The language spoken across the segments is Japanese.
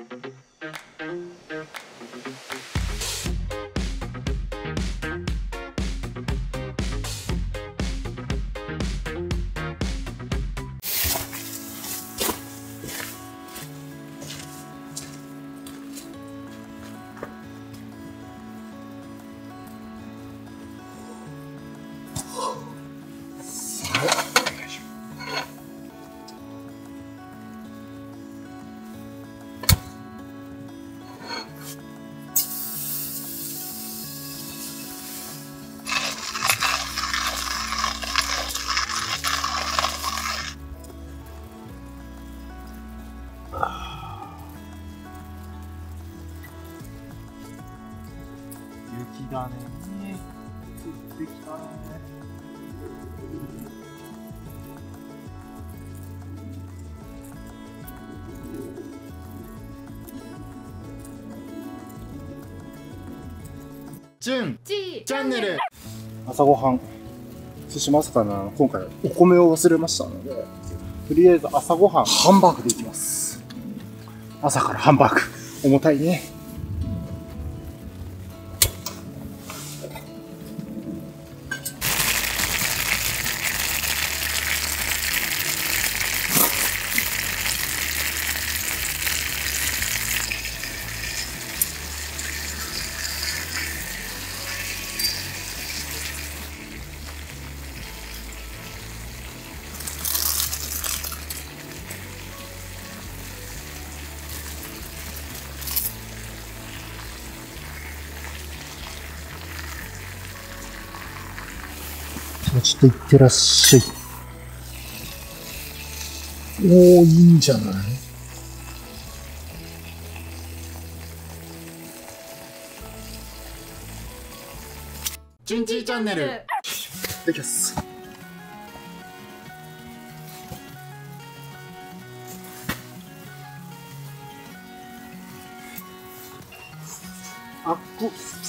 雪だね。降ってきたね。 じゅんチャンネル。 朝ごはん。そしてまさかな、今回お米を忘れましたので、とりあえず朝ごはん、ハンバーグでいきます。朝からハンバーグ。重たいね。ちょっといってらっしゃい。おー、いいんじゃない？ じゅんちチャンネル。 できます。あっこ。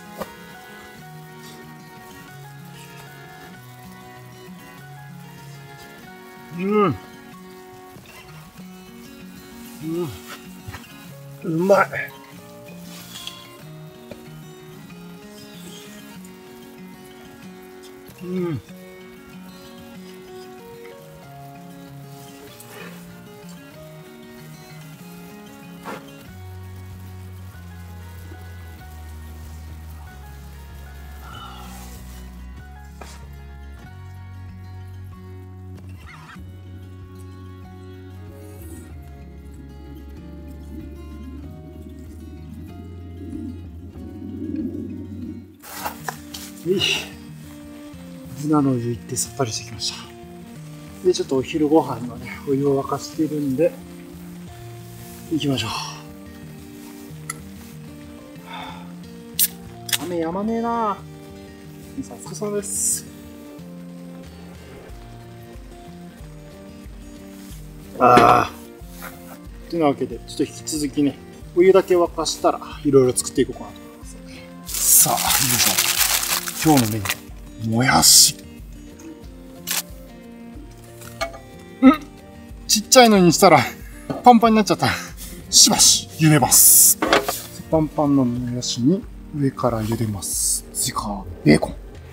うまい。ブナの湯行ってさっぱりしてきました。で、ちょっとお昼ご飯のね、お湯を沸かしてるんで、行きましょう。雨やまねえな。さすがさんです。というわけで、ちょっと引き続きね、お湯だけ沸かしたら、いろいろ作っていこうかなと思います。さあ、皆さん、今日のメニュー、もやし。ちっちゃいのにしたら、パンパンになっちゃった。しばし、茹でます。パンパンのもやしに、上から茹でます。次が、ベーコン。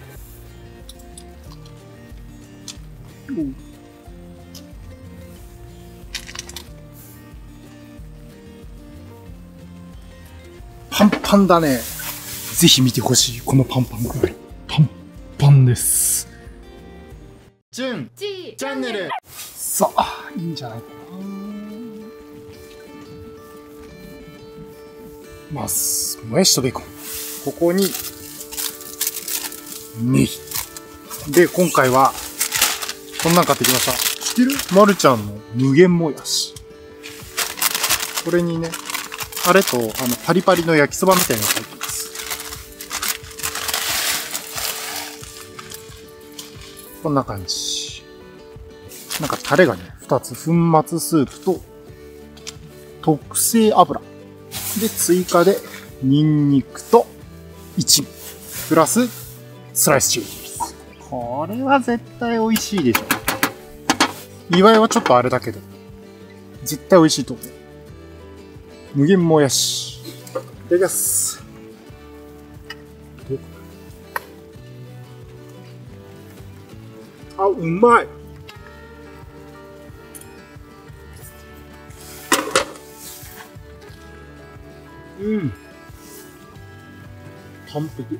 パンパンだね。ぜひ見てほしい。このパンパン具合。パンパンです。 じゅんチャンネル。 さあ、いいんじゃないかな。まず、もやしとベーコン。ここに、ネギ。で、今回は、こんなん買ってきました。知ってる？まるちゃんの無限もやし。これにね、あれと、パリパリの焼きそばみたいなのが入ってます。こんな感じ。なんかタレがね、2つ。粉末スープと、特製油。で、追加で、ニンニクと、一味。プラス、スライスチリです。これは絶対美味しいでしょ。祝いはちょっとあれだけど、絶対美味しいと思う。 無限もやし。いただきます。あ、うまい。うん。完璧。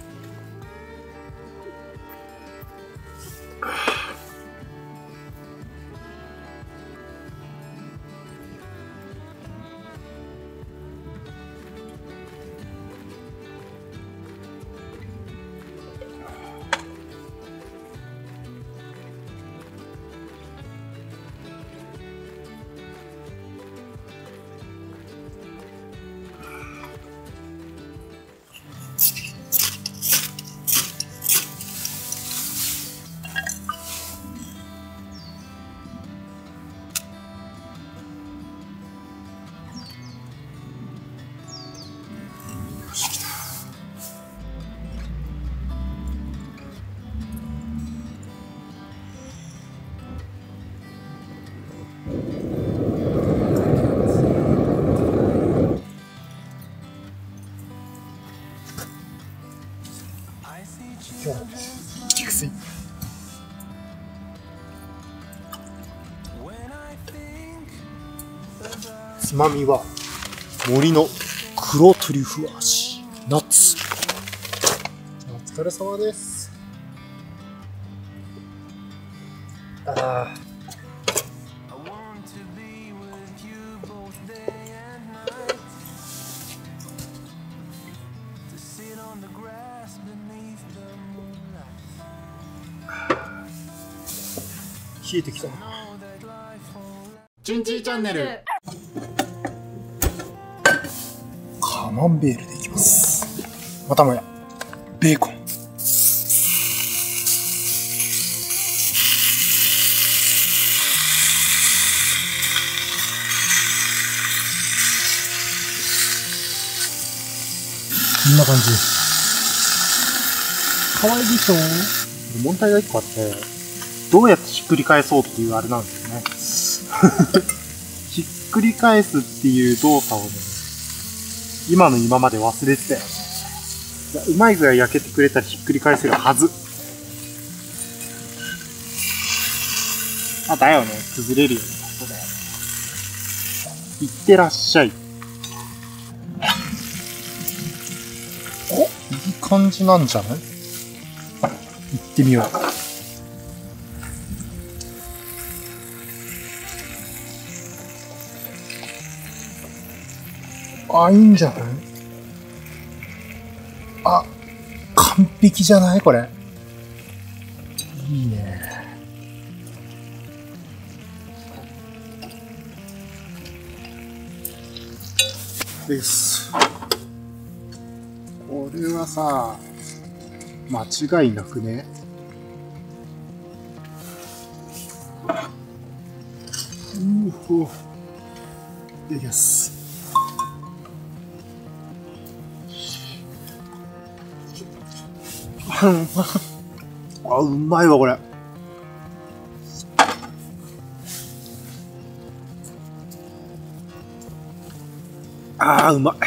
熟睡。つまみは森の黒トリュフ味ナッツ。お疲れ様です。あー冷えてきたな。 チュンチーチャンネル。 カマンベールでいきます。またもやベーコン。こんな感じ。可愛いでしょ。問題が1個あって、どうやってひっくり返そうっていうあれなんですよね。ひっくり返すっていう動作をね、今の今まで忘れてたよね。うまいぐらい焼けてくれたらひっくり返せるはず。あ、だよね。崩れるよね。そうだよね。いってらっしゃい。お、いい感じなんじゃない？行ってみよう。あ、いいんじゃない？あ、完璧じゃないこれ。いいね。です。これはさ、間違いなくね。ほ。いただきます。あ、うまいわ、これ。あー、うまい。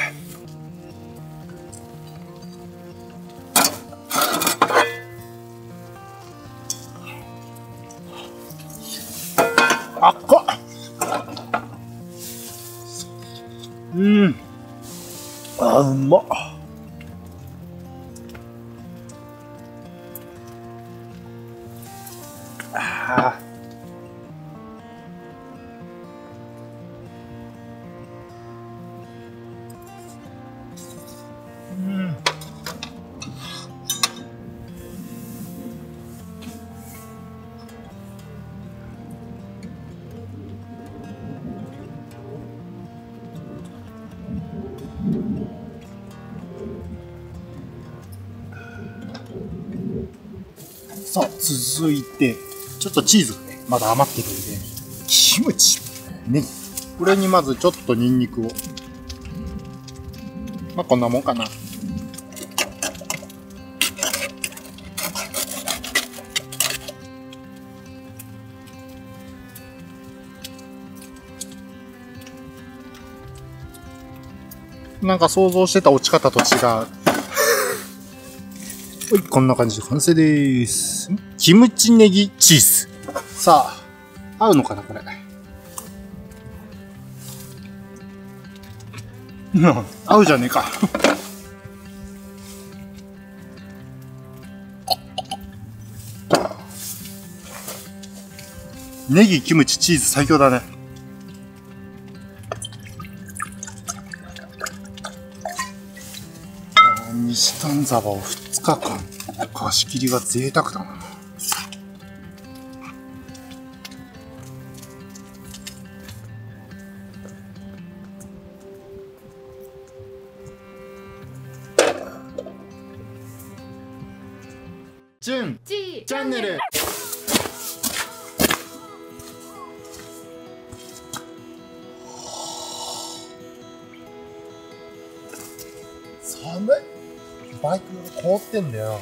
あっこっ。うん。あー、うまっ。あー。さあ、続いて、ちょっとチーズがね、まだ余ってるんで、キムチ、ネギ。これにまずちょっとニンニクを。まあ、こんなもんかな。 なんか想像してた落ち方と違う。はい、こんな感じで完成でーす。キムチネギチーズ。さあ、合うのかなこれ。合うじゃねえか。ネギ、キムチ、チーズ最強だね。西丹沢を2日間貸し切りが贅沢だな。チュンチャンネル。寒い。バイクが凍ってんだよ。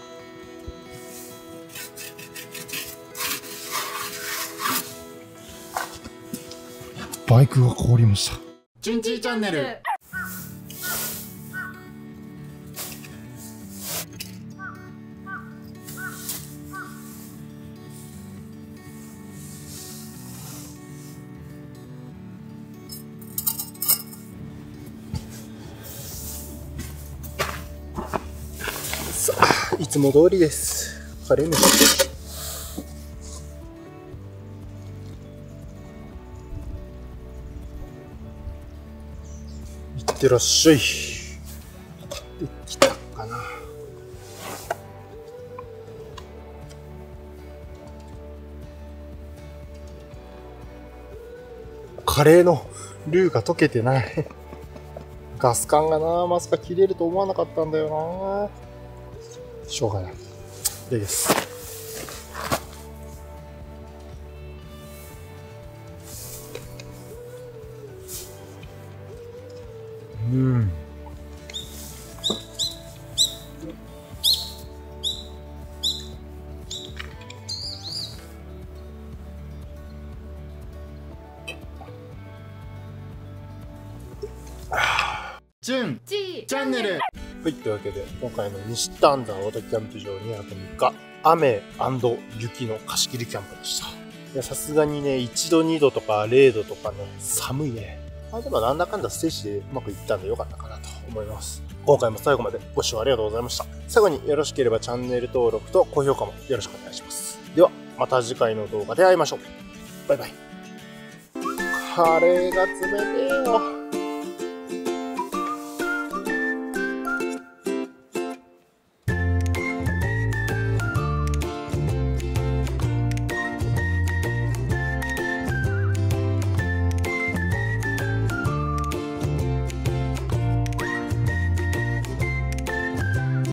バイクが凍りました。 チュンチーチャンネル。 さあ、いつも通りです。カレー飯。いってらっしゃい。できたかな。カレーのルーが溶けてない。ガス管がな、まさか切れると思わなかったんだよな。しょうがない。です。うん。 チュンチーチャンネル。 はい、というわけで今回の西丹沢ウォーターキャンプ場2泊3日雨&雪の貸し切りキャンプでした。いや、さすがにね、1度2度とか0度とかね、寒いね。でもなんだかんだステージでうまくいったんでよかったかなと思います。今回も最後までご視聴ありがとうございました。最後によろしければチャンネル登録と高評価もよろしくお願いします。では、また次回の動画で会いましょう。バイバイ。カレーが冷てえよ。